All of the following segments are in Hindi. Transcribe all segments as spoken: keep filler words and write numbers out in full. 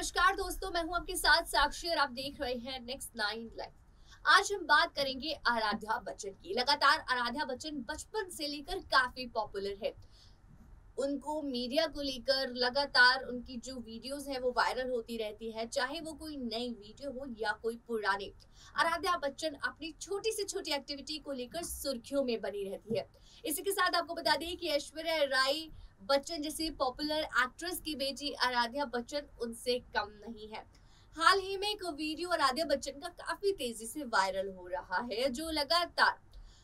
नमस्कार दोस्तों, मैं हूं आपके साथ साक्षी और आप देख रहे हैं नेक्स्ट नाइन लाइव। आज हम बात करेंगे आराध्या बच्चन की। लगातार आराध्या बच्चन बचपन से लेकर काफी पॉपुलर है। उनको मीडिया को लेकर लगातार उनकी जो वीडियोस है वो वायरल होती रहती है, चाहे वो कोई नई वीडियो हो या कोई पुरानी। आराध्या बच्चन अपनी छोटी से छोटी एक्टिविटी को लेकर सुर्खियों में बनी रहती है। इसी के साथ आपको बता दें कि ऐश्वर्या राय बच्चन जैसी पॉपुलर एक्ट्रेस की बेटी आराध्या बच्चन उनसे कम नहीं है। हाल ही में एक वीडियो आराध्या बच्चन का काफी तेजी से वायरल हो रहा है, जो लगातार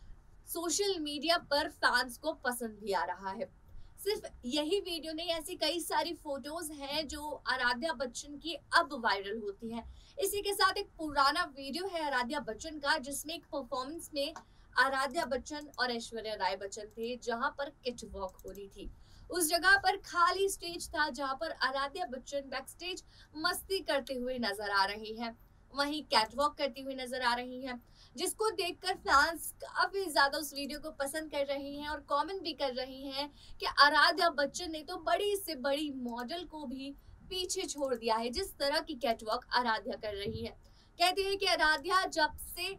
सोशल मीडिया पर फैंस को पसंद भी आ रहा है। सिर्फ यही वीडियो नहीं, ऐसी कई सारी फोटोज हैं जो आराध्या बच्चन की अब वायरल होती है। इसी के साथ एक पुराना वीडियो है आराध्या बच्चन का, जिसमें एक परफॉर्मेंस में आराध्या बच्चन और ऐश्वर्या राय बच्चन थे, जहां पर किट वॉक हो रही थी। उस जगह पर खाली स्टेज था, जहां पर आराध्या बच्चन बैक स्टेज मस्ती करते हुए नजर आ रही हैं, वहीं कैटवॉक करती हुई नजर आ रही हैं, जिसको देखकर फैंस काफी ज्यादा उस वीडियो को पसंद कर रही हैं और कमेंट भी कर रही हैं कि आराध्या बच्चन ने तो बड़ी से बड़ी मॉडल को भी पीछे छोड़ दिया है, जिस तरह की कैटवॉक आराध्या कर रही है। कहते हैं कि आराध्या जब से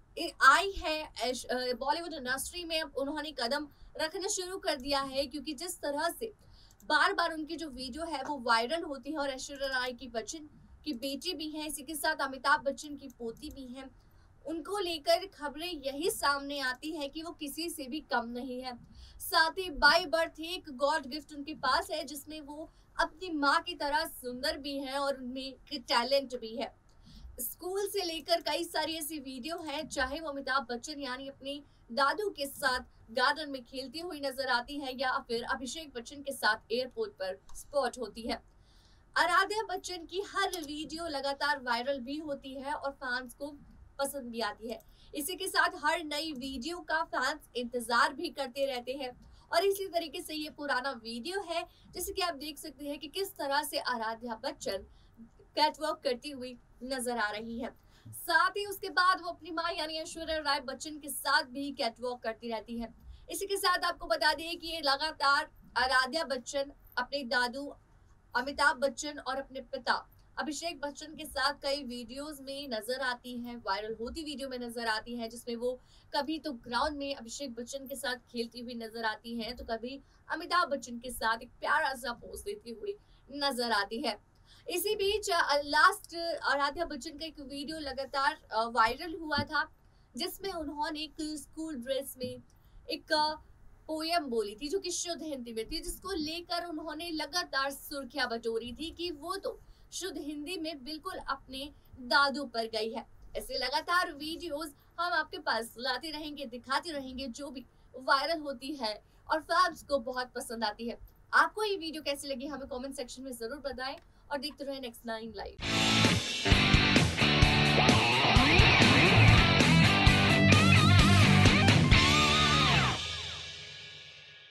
आई है बॉलीवुड इंडस्ट्री में, अब उन्होंने कदम रखना शुरू कर दिया है, क्योंकि जिस तरह से बार बार उनकी जो वीडियो है वो वायरल होती है और ऐश्वर्या राय की बच्चन की बेटी भी है, इसी के साथ अमिताभ बच्चन की पोती भी है, उनको लेकर खबरें यही सामने आती है कि वो किसी से भी कम नहीं है। साथ ही बाय बर्थ एक गॉड गिफ्ट उनके पास है, जिसमें वो अपनी माँ की तरह सुंदर भी है और उनमें टैलेंट भी है। स्कूल से लेकर कई सारी ऐसी वीडियो हैं, चाहे वो अमिताभ बच्चन यानी अपने दादू के साथ गार्डन में खेलती हुई नजर आती है या फिर अभिषेक बच्चन के साथ एयरपोर्ट पर स्पॉट होती है। आराध्या बच्चन की हर वीडियो लगातार वायरल भी होती है और फैंस को पसंद भी आती है। इसी के साथ हर नई वीडियो का फैंस इंतजार भी करते रहते हैं और इसी तरीके से ये पुराना वीडियो है, जैसे कि आप देख सकते हैं कि किस तरह से आराध्या बच्चन कैटवॉक करती हुई नजर आ रही है। साथ ही उसके बाद वो अपनी मां यानी ऐश्वर्या राय बच्चन के साथ भी कैटवॉक करती रहती है। इसी के साथ आपको बता दें कि ये लगातार आराध्या बच्चन अपने दादू अमिताभ बच्चन और अपने पिता अभिषेक बच्चन के साथ कई वीडियोस में नजर आती है, वायरल होती वीडियो में नजर आती है, जिसमें वो कभी तो ग्राउंड में अभिषेक बच्चन के साथ खेलती हुई नजर आती है, तो कभी अमिताभ बच्चन के साथ एक प्यारा सा पोज देती हुई नजर आती है। इसी बीच लास्ट आराध्या बच्चन का एक वीडियो लगातार वायरल हुआ था, जिसमें उन्होंने एक स्कूल ड्रेस में एक पोयम बोली थी, जो कि शुद्ध हिंदी में थी, जिसको लेकर उन्होंने लगातार सुर्खियां बटोरी थी कि वो तो शुद्ध हिंदी में बिल्कुल अपने दादू पर गई है। ऐसे लगातार वीडियोस हम आपके पास लाते रहेंगे, दिखाते रहेंगे, जो भी वायरल होती है और फैंस को बहुत पसंद आती है। आपको ये वीडियो कैसी लगी हमें कमेंट सेक्शन में जरूर बताएं और देखते रहे नेक्स्ट नाइन लाइव।